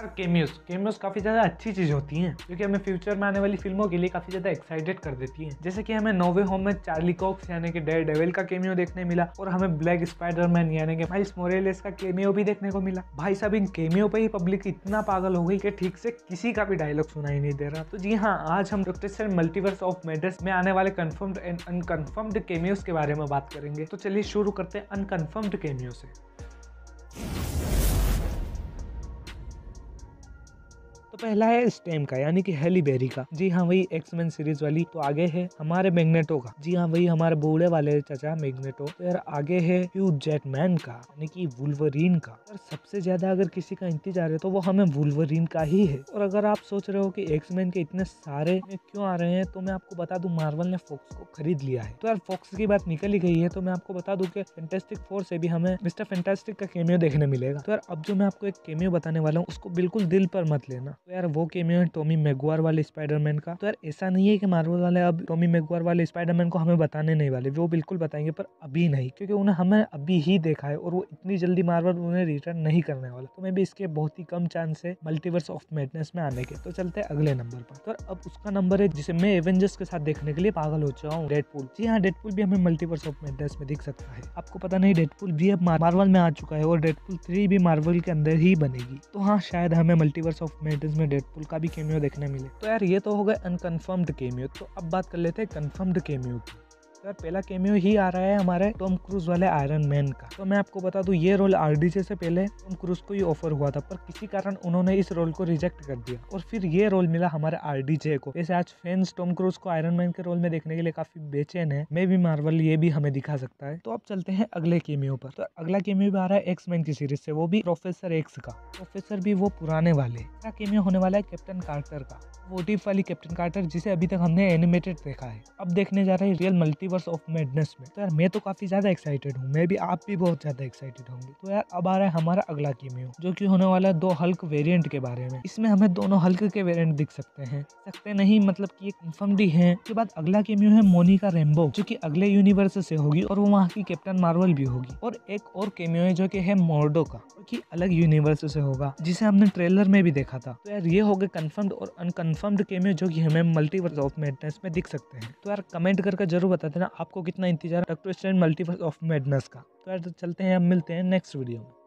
केमियोस काफी ज्यादा अच्छी चीज होती हैं, जो कि हमें फ्यूचर में आने वाली फिल्मों के लिए काफी ज्यादा एक्साइटेड कर देती हैं। जैसे कि हमें नो वे होम में चार्ली कॉक्स यानी कि डेयर डेविल का केमियो देखने मिला, और हमें ब्लैक स्पाइडरमैन यानी कि माइल्स मोरेलेस का केमियो भी देखने को मिला। भाई साहब, इन केमियो पे ही पब्लिक इतना पागल हो गई कि ठीक से किसी का भी डायलॉग सुनाई नहीं दे रहा। तो जी हाँ, आज हम doctor strange multiverse of madness में आने वाले कंफर्म्ड एंड अनकंफर्म्ड केमियोस के बारे में बात करेंगे। तो चलिए शुरू करते हैं अनकंफर्म्ड केमियो से। तो पहला है स्टेम का यानी कि हैली बेरी का। जी हाँ, वही एक्समैन सीरीज वाली। तो आगे है हमारे मैग्नेटो का। जी हाँ, वही हमारे बूढ़े वाले चाचा मैग्नेटो। तो यार आगे है ह्यू जैकमैन का यानी कि वुल्वरीन का। यार सबसे ज्यादा अगर किसी का इंतजार है तो वो हमें वुल्वरीन का ही है। और अगर आप सोच रहे हो कि एक्समैन के इतने सारे क्यों आ रहे हैं, तो मैं आपको बता दूं, मार्वल ने फॉक्स को खरीद लिया है। तो यार फॉक्स की बात निकल ही गई है, तो मैं आपको बता दूं कि फैंटास्टिक फोर से भी हमें मिस्टर फैंटास्टिक का केमियो देखने मिलेगा। तो यार अब जो मैं आपको एक केमियो बताने वाला हूँ, उसको बिल्कुल दिल पर मत लेना। तो यार वो केमियो है टॉमी मैगवायर वाले स्पाइडरमैन का। तो यार ऐसा नहीं है कि मार्वल वाले अब टॉमी मैगवायर वाले स्पाइडरमैन को हमें बताने नहीं वाले, वो बिल्कुल बताएंगे, पर अभी नहीं, क्योंकि उन्हें हमें अभी ही देखा है और वो इतनी जल्दी मार्वल उन्हें रिटर्न नहीं करने वाला। तो मैं भी इसके बहुत ही कम चांस है मल्टीवर्स ऑफ मैडनेस में आने के। तो चलते हैं अगले नंबर पर। तो अब उसका नंबर है जिसे मैं एवेंजर्स के साथ देखने के लिए पागल हो चुका हूँ, डेडपूल। जी हाँ, डेडपूल भी हमें मल्टीवर्स ऑफ मैडनेस में दिख सकता है। आपको पता नहीं, डेडपूल भी अब मार्वल में आ चुका है और डेडपूल 3 भी मार्वल के अंदर ही बनेगी। तो हाँ, शायद हमें मल्टीवर्स ऑफ मैडनेस में डेडपूल का भी केमियो देखने मिले। तो यार ये तो हो गए अनकंफर्म्ड केमियो। तो अब बात कर लेते हैं कंफर्म्ड केमियो की। तो यार पहला केमियो ही आ रहा है हमारे टॉम क्रूज वाले आयरन मैन का। तो मैं आपको बता दूं, ये रोल आरडीजे से पहले टॉम क्रूज को ही ऑफर हुआ था, पर किसी कारण उन्होंने इस रोल को रिजेक्ट कर दिया और फिर ये रोल मिला हमारे आरडीजे को। जैसे आज फैंस टॉम क्रूज को आयरन मैन के रोल में देखने के लिए काफी बेचैन है, मे भी मार्वल ये भी हमें दिखा सकता है। तो अब चलते हैं अगले केमियो पर। तो अगला केमियो भी आ रहा है एक्स मैन की सीरीज से, वो भी प्रोफेसर एक्स का। प्रोफेसर भी वो पुराने वाले। अगला केमियो होने वाला है कैप्टन कार्टर का, वोट इफ वाली कैप्टन कार्टर, जिसे अभी तक हमने एनिमेटेड देखा है। अब देखने जा रहे हैं रियल मल्टीवर्स ऑफ मैडनेस में। तो यार मैं तो काफी ज्यादा एक्साइटेड हूँ, मैं भी, आप भी बहुत ज्यादा एक्साइटेड होंगे। तो यार अब आ रहा है हमारा अगला केमियो, जो कि होने वाला है 2 हल्क वेरिएंट के बारे में। इसमें हमें दोनों हल्क के वेरिएंट दिख सकते नहीं, मतलब कि ये कंफर्म्ड ही है। उसके बाद अगला केमियो है मोनिका रेम्बो, जो कि अगले यूनिवर्स से होगी और वो वहाँ की कैप्टन मार्वल भी होगी। और एक और केमियो है जो कि है मोर्डो का, जो कि अलग यूनिवर्स से होगा, जिसे हमने ट्रेलर में भी देखा था। तो यार ये हो गए कंफर्म्ड और अनकंफर्म्ड केमियो जो कि हमें मल्टीवर्स ऑफ मैडनेस में दिख सकते हैं। तो यार कमेंट करके जरूर बता देना आपको कितना इंतजार doctor strange multiverse of madness का। तो यार चलते हैं, अब मिलते हैं नेक्स्ट वीडियो में।